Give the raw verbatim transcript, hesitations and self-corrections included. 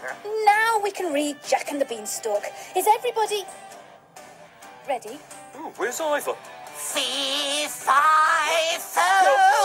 Now we can read Jack and the Beanstalk. Is everybody ready? Ooh, where's Ivor? Fee, fi, fo.